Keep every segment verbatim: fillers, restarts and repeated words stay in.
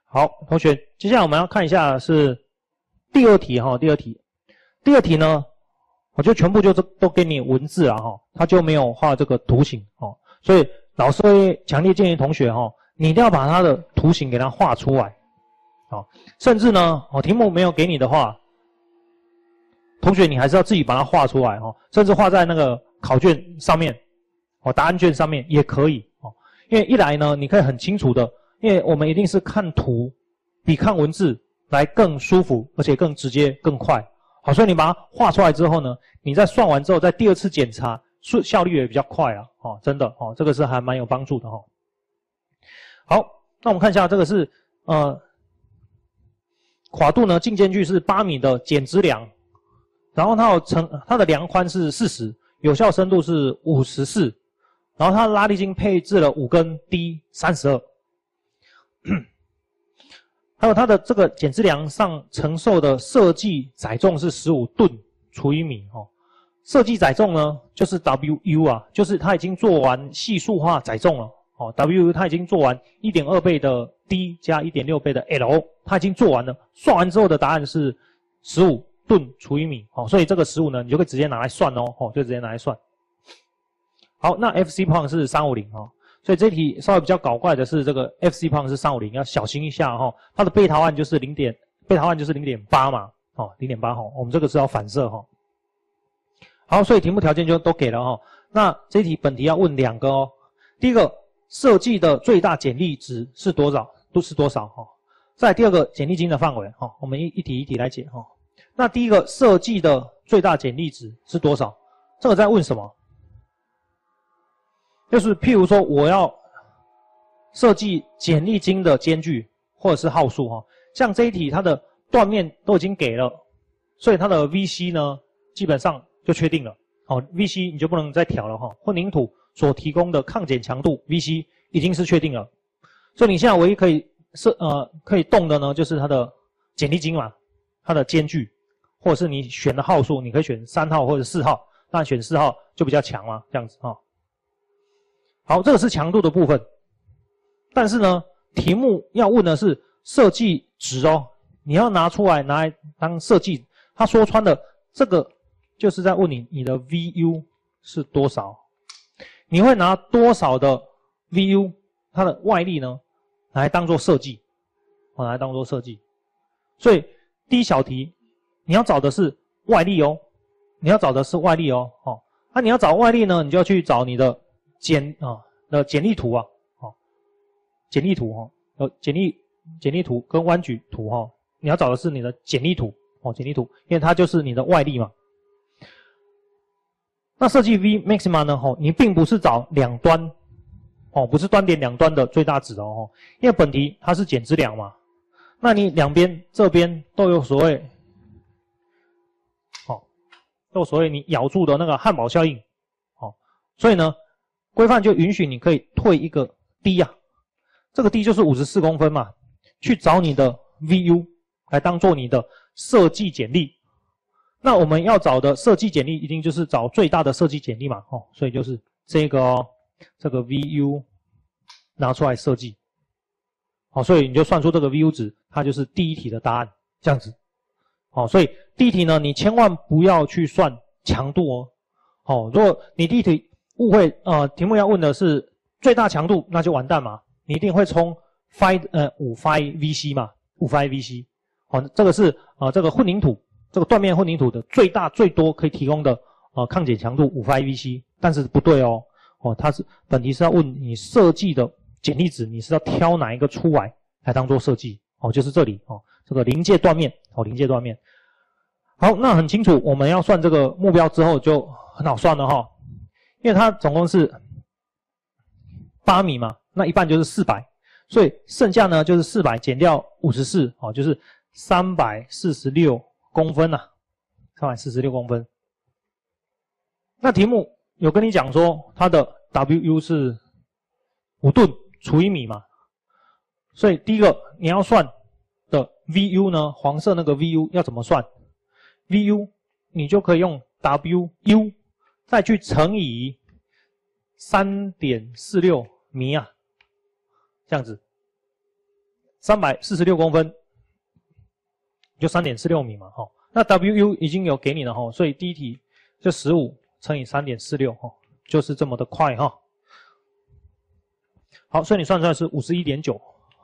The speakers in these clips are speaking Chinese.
好，同学，接下来我们要看一下是第二题哈，第二题，第二题呢，我就全部就都给你文字了哈，他就没有画这个图形哦，所以老师会强烈建议同学哈，你一定要把它的图形给它画出来，哦，甚至呢，哦，题目没有给你的话，同学你还是要自己把它画出来哦，甚至画在那个考卷上面，哦，答案卷上面也可以哦，因为一来呢，你可以很清楚的。因为我们一定是看图比看文字来更舒服，而且更直接、更快。好，所以你把它画出来之后呢，你在算完之后，在第二次检查，速效率也比较快啊。哦，真的哦，这个是还蛮有帮助的哈、哦。好，那我们看一下这个是呃跨度呢，进间距是八米的减值梁，然后它有成它的梁宽是四十，有效深度是五十四，然后它的拉力筋配置了五根 D 三十二。还有它的这个减质梁上承受的设计载重是十五吨除以米哦，设计载重呢就是 W U 啊，就是它已经做完系数化载重了哦 ，W U 它已经做完 一点二 倍的 D 加 一点六 倍的 L， 它已经做完了，算完之后的答案是十五吨除以米哦，所以这个十五呢你就可以直接拿来算哦，哦就直接拿来算。好，那 F C point 是三五零哦。所以这题稍微比较搞怪的是，这个 F C point 是三五零，要小心一下哈、哦。它的贝塔案就是零点，贝塔案就是 零点八 嘛，哦 零点八 哈，我们这个是要反射哈、哦。好，所以题目条件就都给了哈、哦。那这题本题要问两个哦。第一个，设计的最大剪力值是多少？都是多少哈、哦？再来第二个，剪力筋的范围哈、哦，我们一一题一题来解哈、哦。那第一个，设计的最大剪力值是多少？这个在问什么？就是譬如说，我要设计剪力筋的间距或者是号数哈，像这一题它的断面都已经给了，所以它的 V C 呢基本上就确定了。哦 ，V C 你就不能再调了哈。混凝土所提供的抗剪强度 V C 已经是确定了，所以你现在唯一可以设呃可以动的呢，就是它的剪力筋嘛，它的间距，或者是你选的号数，你可以选三号或者四号，那选四号就比较强嘛，这样子啊。好，这个是强度的部分，但是呢，题目要问的是设计值哦，你要拿出来拿来当设计。他说穿的这个就是在问你你的 V U 是多少，你会拿多少的 V U 它的外力呢，来当做设计，哦，来当做设计。所以第一小题你要找的是外力哦，你要找的是外力哦，哦，那、啊、你要找外力呢，你就要去找你的。剪啊的剪力图啊，哦，剪力图哈，呃，剪力剪力图跟弯举图哈，你要找的是你的剪力图哦，剪力图，因为它就是你的外力嘛。那设计 V maxima 呢，吼，你并不是找两端，哦，不是端点两端的最大值哦，因为本题它是减质梁嘛，那你两边这边都有所谓，哦，都有所谓你咬住的那个汉堡效应，哦，所以呢。规范就允许你可以退一个 D 啊，这个 D 就是五十四公分嘛，去找你的 V U 来当做你的设计剪力。那我们要找的设计剪力一定就是找最大的设计剪力嘛，哦，所以就是这个哦，这个 V U 拿出来设计，好，所以你就算出这个 V U 值，它就是第一题的答案，这样子。好，所以第一题呢，你千万不要去算强度哦，好，如果你第一题误会，呃，题目要问的是最大强度，那就完蛋嘛，你一定会冲 five 呃五 five V C 嘛，五 five V C， 好，这个是呃这个混凝土这个断面混凝土的最大最多可以提供的呃抗剪强度五 five V C， 但是不对哦，哦，它是本题是要问你设计的剪力值，你是要挑哪一个出来来当做设计，哦，就是这里哦，这个临界断面，哦，临界断面，好，那很清楚，我们要算这个目标之后就很好算了哈。因为它总共是八米嘛，那一半就是四百，所以剩下呢就是四百减掉五十四，哦，就是三百四十六公分呐、啊，三百四十六公分。那题目有跟你讲说它的 W U 是五吨除以米嘛，所以第一个你要算的 V U 呢，黄色那个 V U 要怎么算 ？V U 你就可以用 W U。再去乘以 三点四六 米啊，这样子， 三百四十六公分，就 三点四六米嘛，哈。那 W U 已经有给你了哈，所以第一题就十五乘以 三点四六 哈，就是这么的快哈。好，所以你算出来是 五十一点九，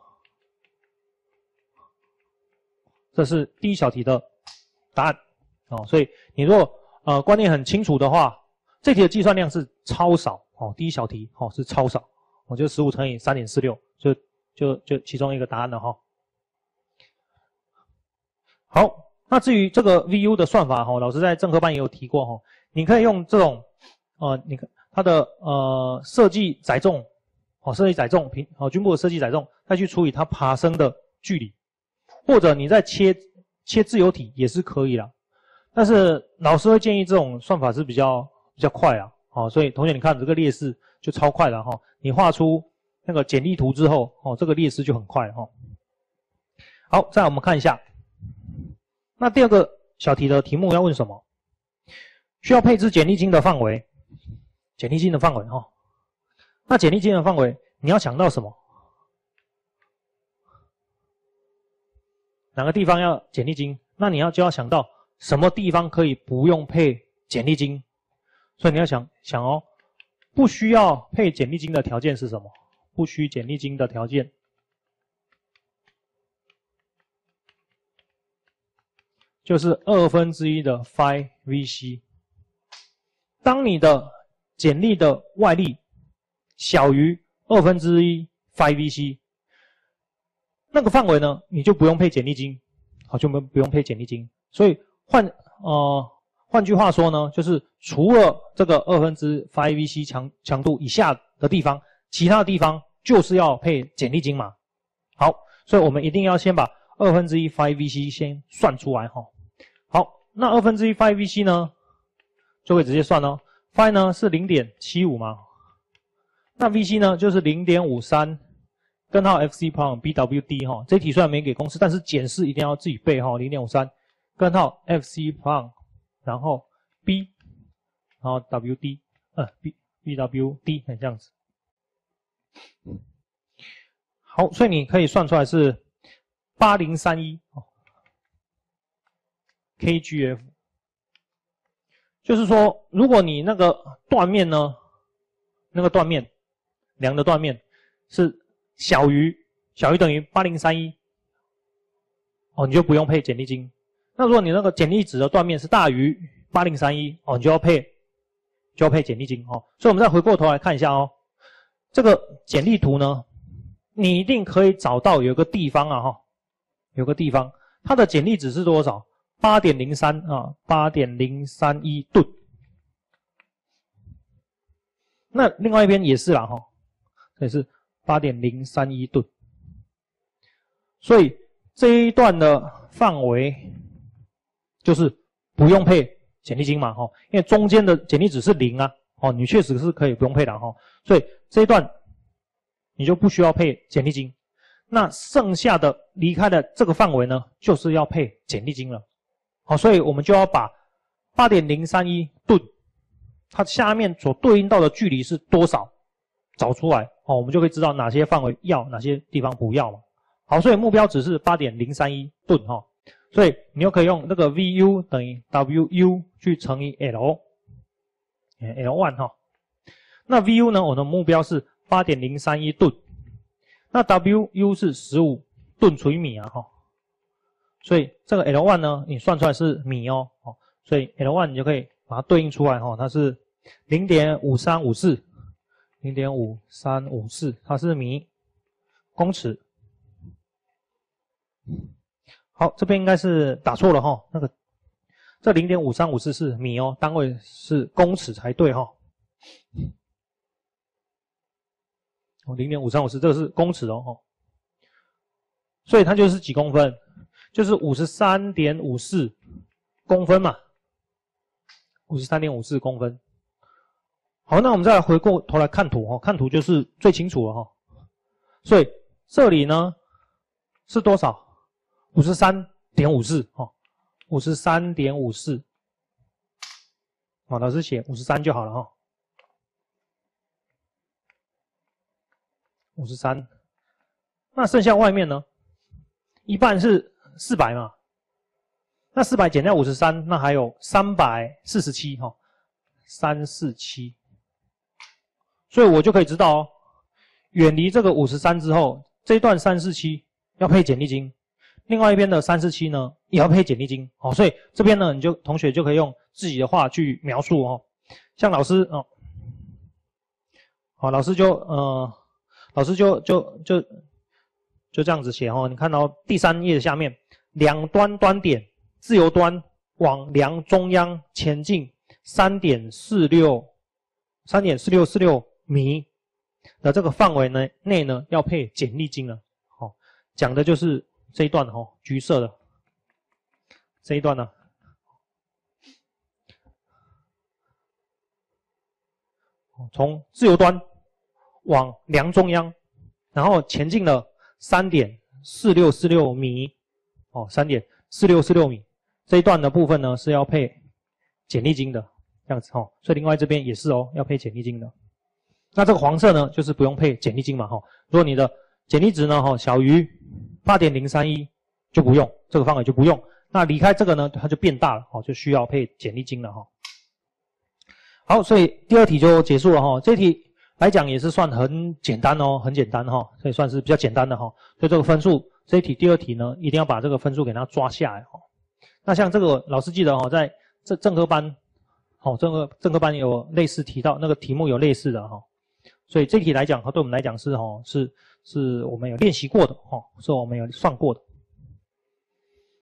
这是第一小题的答案哦。所以你如果呃观念很清楚的话，这题的计算量是超少哦。第一小题哦是超少，我就十五乘以 三点四六， 就就就其中一个答案了哈。好，那至于这个 V U 的算法哈，老师在正课班也有提过哈，你可以用这种呃，你看它的呃设计载重哦，设计载重平哦军部的设计载重，再去除以它爬升的距离，或者你再切切自由体也是可以啦。但是老师会建议这种算法是比较比较快啊，哦，所以同学你看这个列式就超快了哈，你画出那个简历图之后哦，这个列式就很快了哈。好，再来我们看一下。那第二个小题的题目要问什么？需要配置简历金的范围，简历金的范围哈。那简历金的范围你要想到什么？哪个地方要简历金？那你要就要想到什么地方可以不用配简历金？所以你要想想哦，不需要配简历金的条件是什么？不需简历金的条件。就是二分之一的 phi V C。当你的简历的外力小于二分之一 phi V C， 那个范围呢，你就不用配简历金，好，就不不用配简历金。所以换呃换句话说呢，就是除了这个二分之 phi V C 强强度以下的地方，其他的地方就是要配简历金嘛。好，所以我们一定要先把二分之一 phi V C 先算出来哈。好，那二分之一 phi V C 呢，就可以直接算哦。phi 呢是 零点七五 嘛，那 V C 呢就是 零点五三， 根号 F C prime B W D 哈。这题虽然没给公式，但是简式一定要自己背哈。零点五三， 根号 F C prime， 然后 B， 然后 W D， 呃 B B W D 这样子。好，所以你可以算出来是八零三一。K G F， 就是说，如果你那个断面呢，那个断面量的断面是小于小于等于八零三一，哦，你就不用配简历金。那如果你那个简历值的断面是大于八零三一，哦，你就要配就要配简历金哦。所以我们再回过头来看一下哦，这个简历图呢，你一定可以找到有个地方啊哈，有个地方它的简历值是多少？八点零三 啊 ，八点零三一 吨。那另外一边也是啦哈，这也是 八点零三一 吨。所以这一段的范围就是不用配简历金嘛哈，因为中间的简历值是零啊，哦，你确实是可以不用配的哈，所以这一段你就不需要配简历金。那剩下的离开的这个范围呢，就是要配简历金了。好，所以我们就要把 八点零三一 吨，它下面所对应到的距离是多少，找出来，哦，我们就可以知道哪些范围要，哪些地方不要嘛。好，所以目标值是 八点零三一 吨哈、哦，所以你又可以用那个 V U 等于 W U 去乘以 L，L 一 哈。那 V U 呢，我的目标是 八点零三一 吨，那 W U 是十五吨除以米啊哈。所以这个 L 一 呢，你算出来是米哦，哦，所以 L 一 你就可以把它对应出来哈、哦，它是 零点五三五四， 零点五三五四， 它是米公尺。好，这边应该是打错了哈、哦，那个这 零点五三五四 是米哦，单位是公尺才对哈、哦。哦 零点五三五四 这个是公尺哦，哦，所以它就是几公分？就是 五十三点五四 公分嘛 ，五十三点五四 公分。好，那我们再来回过头来看图哈，看图就是最清楚了哈。所以这里呢是多少？ 五十三点五四 哈 ，五十三点五四。好，老师写五十三就好了哈。五十三，那剩下外面呢？ 一半是四百嘛，那四百减掉五十三，那还有三百四十七哈，三百四十七。所以我就可以知道哦，远离这个五十三之后，这一段三百四十七要配简历金，另外一边的三百四十七呢也要配简历金哦。所以这边呢，你就同学就可以用自己的话去描述哦。像老师哦，好，老师就呃，老师就就就就这样子写哦。你看到第三页的下面，两端端点自由端往梁中央前进三点四六 三点四六四六米的这个范围呢内呢，要配简历金了。哦，讲的就是这一段哦，橘色的这一段呢。从自由端往梁中央，然后前进了 三点四六四六米，哦 ,三点四六四六米。这一段的部分呢是要配简历金的，这样子哦。所以另外这边也是哦，要配简历金的。那这个黄色呢，就是不用配简历金嘛，哈、哦。如果你的简历值呢，哈、哦、小于 八点零三一 就不用，这个范围就不用。那离开这个呢，它就变大了，哦，就需要配简历金了，哈、哦。好，所以第二题就结束了哈。这题来讲也是算很简单哦，很简单哈，所以算是比较简单的哈。所以这个分数，这一题第二题呢，一定要把这个分数给它抓下来哈。那像这个老师记得哈，在这正科班，好，正科正科班有类似提到那个题目有类似的哈。所以这题来讲，对我们来讲是哈，是是我们有练习过的哈，是我们有算过的。